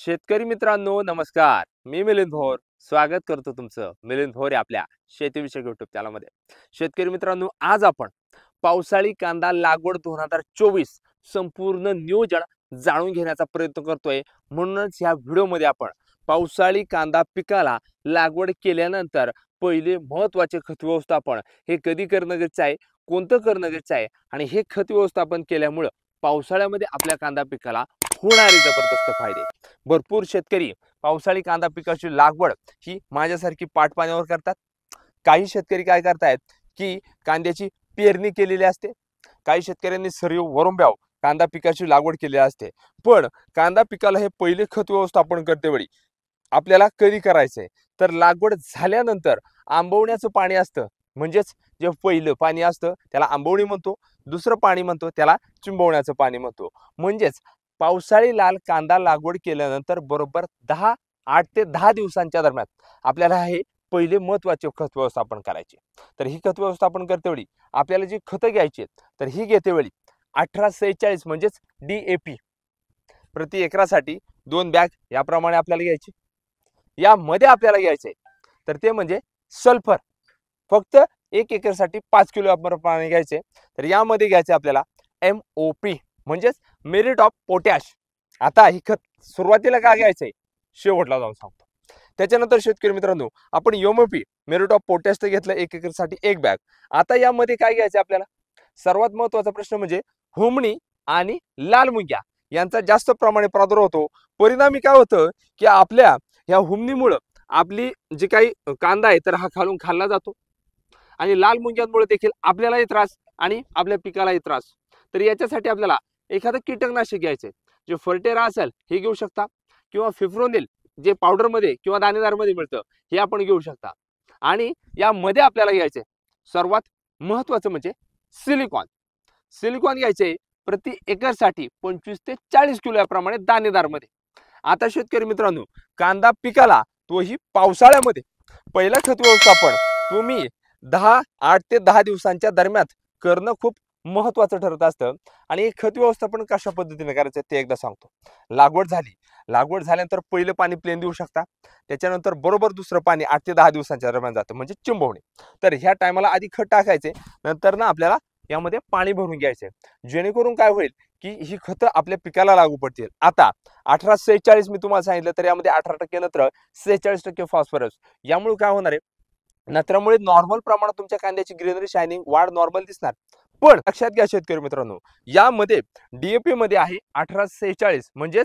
शेतकरी मित्रांनो नमस्कार. मी मिलिंद भोर स्वागत करतो तुमचं मिलिंद भोर या आपल्या शेतीविषयक युट्यूब चॅनलमध्ये. शेतकरी मित्रांनो, आज आपण पावसाळी कांदा लागवड 2024 संपूर्ण नियोजन जाणून घेण्याचा प्रयत्न करतोय. म्हणूनच या व्हिडिओमध्ये आपण पावसाळी कांदा पिकाला लागवड केल्यानंतर पहिले महत्त्वाचे खत व्यवस्थापन हे कधी करणं गरजेचं आहे, कोणतं करणं गरजेचं आहे आणि हे खत व्यवस्थापन केल्यामुळे पावसाळ्यामध्ये आपल्या कांदा पिकाला होणारे जबरदस्त फायदे. भरपूर शेतकरी पावसाळी कांदा पिकाची लागवड ही माझ्यासारखी पाटपाण्यावर करतात. काही शेतकरी काय करतायत की कांद्याची पेरणी केलेली असते. काही शेतकऱ्यांनी सरीव वरुंब्याव कांदा पिकाची लागवड केलेली असते. पण कांदा पिकाला हे पहिले खत व्यवस्थापन करते वेळी आपल्याला कधी करायचंय तर लागवड झाल्यानंतर आंबवण्याचं पाणी असतं, म्हणजेच जे पहिलं पाणी असतं त्याला आंबवणी म्हणतो, दुसरं पाणी म्हणतो त्याला चिंबवण्याचं पाणी म्हणतो. म्हणजेच पावसाळी लाल कांदा लागवड केल्यानंतर बरोबर 8 ते 10 दिवसांच्या दरम्यान आपल्याला हे पहिले महत्त्वाचे खत व्यवस्थापन करायचे. तर ही खत व्यवस्थापन करते वेळी आपल्याला जी खतं घ्यायची तर ही घेते वेळी 1846 म्हणजेच DAP प्रति एकरासाठी 2 बॅग याप्रमाणे आपल्याला घ्यायची. यामध्ये आपल्याला घ्यायचे तर ते म्हणजे सल्फर फक्त 1 एकरसाठी 5 किलो प्रमाणे घ्यायचे. तर यामध्ये घ्यायचे आपल्याला MOP म्हणजेच मेरिट ऑफ पोटॅश. आता ही खत सुरुवातीला काय घ्यायचंय शेवटला जाऊन सांगतो. त्याच्यानंतर शेतकरी मित्रांनो, आपण MOP मेरिट ऑफ पोटॅश तर घेतलं 1 एकरसाठी 1 बॅग. आता यामध्ये काय घ्यायचं आपल्याला, सर्वात महत्त्वाचा प्रश्न म्हणजे हुमणी आणि लाल मुंग्या यांचा जास्त प्रमाणे प्रादुर्भाव होतो. परिणामी काय होतं की आपल्या ह्या हुमणीमुळे आपली जी काही कांदा आहे तर हा खालून खाल्ला जातो आणि लाल मुंग्यांमुळे देखील आपल्यालाही त्रास आणि आपल्या पिकालाही त्रास. तर याच्यासाठी आपल्याला एखादं कीटकनाशक घ्यायचे, जे फर्टेरा असेल हे घेऊ शकता किंवा फिफ्रोनिल जे पावडरमध्ये किंवा दाणेदारमध्ये मिळतं हे आपण घेऊ शकता. आणि यामध्ये आपल्याला घ्यायचे सर्वात महत्त्वाचं म्हणजे सिलिकॉन. सिलिकॉन घ्यायचे प्रति एकरसाठी 25 ते 40 किलो याप्रमाणे दाणेदारमध्ये. आता शेतकरी मित्रांनो, कांदा पिकाला तोही पावसाळ्यामध्ये पहिला खत व्यवस्थापन तुम्ही 8 ते 10 दिवसांच्या दरम्यान करणं खूप महत्त्वाचं ठरत असतं. आणि हे खत व्यवस्थापन कशा पद्धतीने करायचं ते एकदा सांगतो. लागवड झाल्यानंतर पहिलं पाणी प्लेन देऊ शकता. त्याच्यानंतर बरोबर दुसरं पाणी 8 ते 10 दिवसांच्या दरम्यान जातं म्हणजे चिंबवणे. तर ह्या टायमाला आधी खत टाकायचे, नंतर ना आपल्याला यामध्ये पाणी भरून घ्यायचे, जेणेकरून काय होईल की ही खतं आपल्या पिकाला लागू पडतील. आता 1846 मी तुम्हाला सांगितलं तर यामध्ये 18% नत्र, 46% फॉस्फरस. यामुळे काय होणार आहे, नत्रामुळे नॉर्मल प्रमाणात तुमच्या कांद्याची ग्रीनरी शायनिंग वाढ नॉर्मल दिसणार. पण लक्षात घ्या शेतकरी मित्रांनो, यामध्ये DAP मध्ये आहे 1846 म्हणजे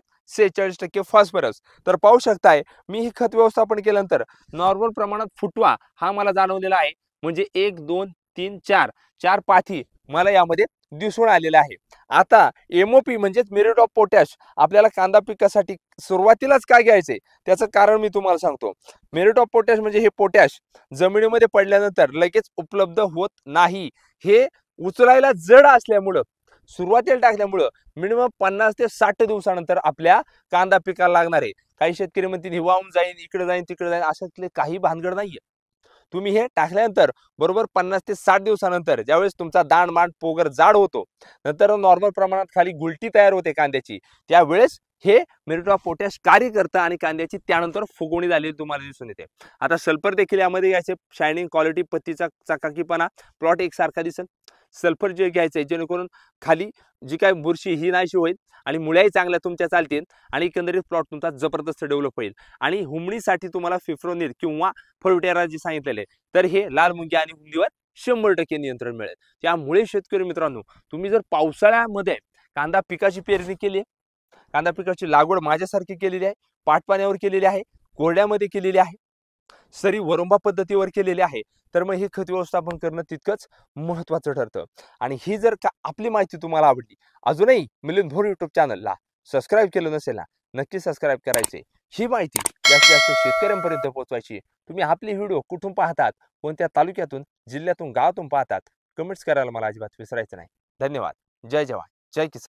46% फॉस्फरस. तर पाहू शकताय मी ही खत व्यवस्थापन केल्यानंतर नॉर्मल प्रमाणात फुटवा हा मला जाणवलेला आहे. म्हणजे 1 2 3 4 पाथी मला यामध्ये दिसून आलेला आहे. आता MOP म्हणजेच मेरिट ऑफ पोटॅश आपल्याला कांदा पिकासाठी सुरुवातीलाच काय घ्यायचे त्याचं कारण मी तुम्हाला सांगतो. मेरिट ऑफ पोटॅश म्हणजे हे पोटॅश जमिनीमध्ये पडल्यानंतर लगेच उपलब्ध होत नाही. हे उचलायला जड असल्यामुळं सुरुवातीला टाकल्यामुळं मिनिमम 50 ते 60 दिवसानंतर आपल्या कांदा पिकाला लागणार आहे. काही शेतकरी म्हणतील वाहून जाईन, इकडे जाईन तिकडे जाईन, अशातले काही भानगड नाहीये. तुम्ही हे टाकल्यानंतर बरोबर 50 ते 60 दिवसानंतर ज्यावेळेस तुमचा दाण मांड पोगर जाड होतो, नंतर नॉर्मल प्रमाणात खाली गुलटी तयार होते कांद्याची, त्यावेळेस हे मेरिट ऑफ पोटॅश कार्य करतं आणि कांद्याची त्यानंतर फुगवणी झालेली तुम्हाला दिसून येते. आता सल्फर देखील यामध्ये घ्यायचे, शायनिंग क्वालिटी पत्तीचा चकाकीपणा प्लॉट एकसारखा दिसेल. सल्फर जे घ्यायचंय जेणेकरून खाली जी काय बुरशी ही नाहीशी होईल आणि मुळ्याही चांगल्या तुमच्या चालतील आणि एकंदरीत प्लॉट तुमचा जबरदस्त डेव्हलप होईल. आणि हुमणीसाठी तुम्हाला फिफ्रोनिल किंवा फर्टेरा जे सांगितलेले तर हे लाल मुंग्या आणि हुमणीवर 100% नियंत्रण मिळेल. त्यामुळे शेतकरी मित्रांनो, तुम्ही जर पावसाळ्यामध्ये कांदा पिकाची पेरणी केली आहे, कांदा पिकाची लागवड माझ्यासारखी केलेली आहे, पाटपाण्यावर केलेली आहे, कोरड्यामध्ये केलेली आहे, सरी वरुंबा पद्धतीवर केलेली आहे, तर मग हे खत व्यवस्थापन करणं तितकंच महत्त्वाचं ठरतं. आणि ही जर का आपली माहिती तुम्हाला आवडली, अजूनही मिलिंद भोर युट्यूब चॅनलला सबस्क्राईब केलं नसेल ना, नक्की सबस्क्राईब करायचे. ही माहिती जास्तीत जास्त शेतकऱ्यांपर्यंत पोहोचवायची. तुम्ही आपले व्हिडिओ कुठून पाहतात, कोणत्या तालुक्यातून, जिल्ह्यातून, गावातून पाहतात, कमेंट्स करायला मला अजिबात विसरायचं नाही. धन्यवाद. जय जवान, जय किसान.